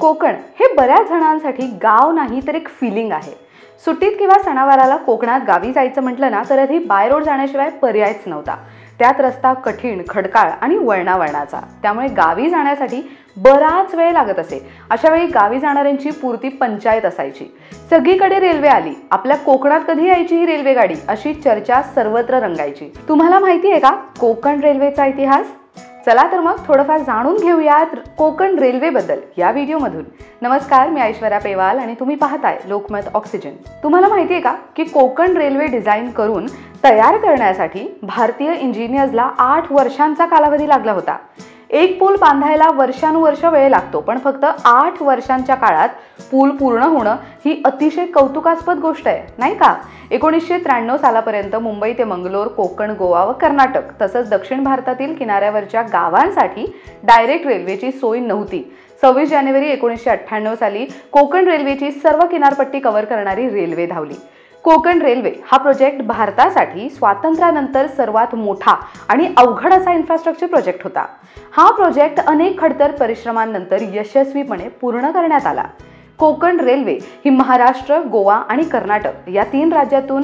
कोकण हे बऱ्याच जणांसाठी गाव नाही तर एक फिलिंग आहे। सुट्टीत किंवा सणावाराला कोकणात गावी जायचं म्हटलं ना तर आधी बाय रोड जाण्याशिवाय पर्यायच नव्हता। त्यात रस्ता कठीण, खडकाळ आणि वळणावळणाचा, त्यामुळे गावी जाण्यासाठी बराच वेळ लागत असे। अशा वेळी गावी जाणाऱ्यांची पुरती पंचायत असायची। सगळीकडे रेल्वे आली, आपल्या कोकणात कधी यायची ही रेल्वे गाडी, अशी चर्चा सर्वत्र रंगायची। तुम्हाला माहिती आहे का कोकण रेल्वेचा इतिहास? चला तर मग थोडंफार जाणून घेऊयात कोकण रेल्वे बद्दल या व्हिडिओ मधून। नमस्कार, मी ऐश्वर्या पेवाल आणि तुम्ही पाहताय लोकमत ऑक्सिजन। तुम्हाला माहिती आहे का की कोकण रेल्वे डिझाइन करून तयार करण्यासाठी भारतीय इंजिनियर्सला 8 वर्षांचा कालावधी लागला होता। एक पूल बांधायला वर्षानुवर्ष वेळ लागतो, पण फक्त 8 वर्षांच्या काळात पूल पूर्ण होणं ही अतिशय कौतुकास्पद गोष्ट आहे, नाही का? 1993 सालापर्यंत मुंबई ते मंगलोर, कोकण, गोवा व कर्नाटक तसंच दक्षिण भारतातील किनाऱ्यावरच्या गावांसाठी डायरेक्ट रेल्वेची सोय नव्हती। 26 जानेवारी 1998 साली कोकण रेल्वेची सर्व किनारपट्टी कव्हर करणारी रेल्वे धावली। कोकण रेल्वे हा प्रोजेक्ट भारतासाठी स्वातंत्र्यानंतर सर्वात मोठा आणि अवघड असा इन्फ्रास्ट्रक्चर प्रोजेक्ट होता। हा प्रोजेक्ट अनेक खडतर परिश्रमांनंतर यशस्वीपणे पूर्ण करण्यात आला। कोकण रेल्वे ही महाराष्ट्र, गोवा आणि कर्नाटक या 3 राज्यातून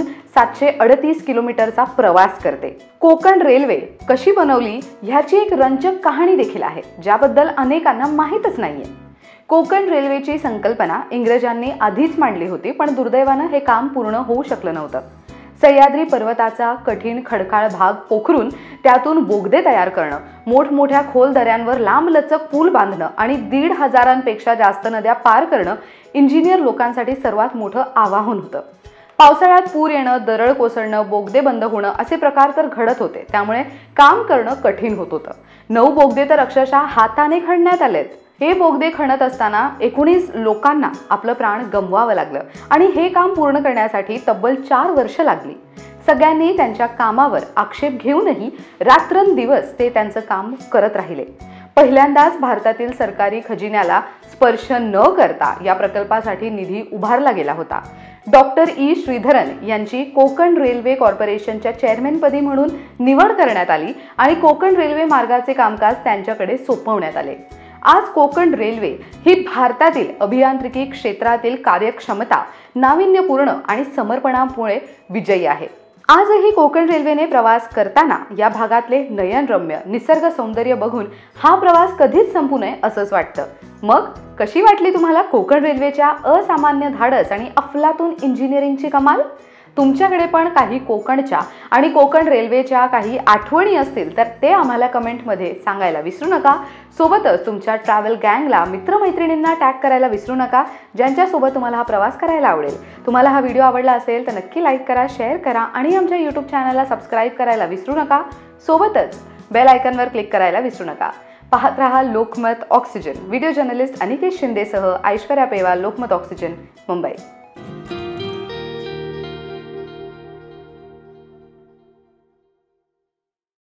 738 किलोमीटरचा प्रवास करते। कोकण रेल्वे कशी बनवली ह्याची एक रंजक कहाणी देखील आहे, ज्याबद्दल अनेकांना माहीतच नाहीये। कोकण रेल्वेची संकल्पना इंग्रजांनी आधीच मांडली होती, पण दुर्दैवानं हे काम पूर्ण होऊ शकलं नव्हतं। सह्याद्री पर्वताचा कठीण खडकाळ भाग पोखरून त्यातून बोगदे तयार करणं, मोठमोठ्या खोल दऱ्यांवर लांबलचक पूल बांधणं आणि 1,500पेक्षा जास्त नद्या पार करणं इंजिनियर लोकांसाठी सर्वात मोठं आव्हान होतं। पावसाळ्यात पूर येणं, दरड कोसळणं, बोगदे बंद होणं असे प्रकार तर घडत होते, त्यामुळे काम करणं कठीण होत होतं। 9 बोगदे तर अक्षरशः हाताने खणण्यात आलेत। हे बोगदे खणत असताना 19 लोकांना आपलं प्राण गमवावं लागलं आणि हे काम पूर्ण करण्यासाठी तब्बल 4 वर्ष लागली। सगळ्यांनी त्यांच्या कामावर आक्षेप घेऊनही रात्रंदिवस ते त्यांचं काम करत राहिले। पहिल्यांदाच भारतातील सरकारी खजिन्याला स्पर्श न करता या प्रकल्पासाठी निधी उभारला गेला होता। डॉक्टर ई श्रीधरन यांची कोकण रेल्वे कॉर्पोरेशनच्या चेअरमॅनपदी म्हणून निवड करण्यात आली आणि कोकण रेल्वे मार्गाचे कामकाज त्यांच्याकडे सोपवण्यात आले। आज कोकण रेल्वे ही भारतातील अभियांत्रिकी क्षेत्रातील कार्यक्षमता, नाविन्यपूर्ण आणि समर्पणामुळे विजयी आहे। आजही कोकण रेल्वेने प्रवास करताना या भागातले नयनरम्य निसर्ग सौंदर्य बघून हा प्रवास कधीच संपू नये असंच वाटतं। मग कशी वाटली तुम्हाला कोकण रेल्वेच्या असामान्य धाडस आणि अफलातून इंजिनिअरिंगची कमाल? तुमच्याकडे पण काही कोकणच्या आणि कोकण रेल्वेच्या काही आठवणी असतील तर ते आम्हाला कमेंटमध्ये सांगायला विसरू नका। सोबतच तुमच्या ट्रॅव्हल गँगला, मित्रमैत्रिणींना टॅग करायला विसरू नका, ज्यांच्यासोबत तुम्हाला हा प्रवास करायला आवडेल। तुम्हाला हा व्हिडिओ आवडला असेल तर नक्की लाईक करा, शेअर करा आणि आमच्या यूट्यूब चॅनलला सबस्क्राईब करायला विसरू नका। सोबतच बेल आयकॉनवर क्लिक करायला विसरू नका। पाहत रहा Lokmat oxygen. Video journalist Aniket शिंदेसह ऐश्वर्या पेवाल, लोकमत ऑक्सिजन, मुंबई।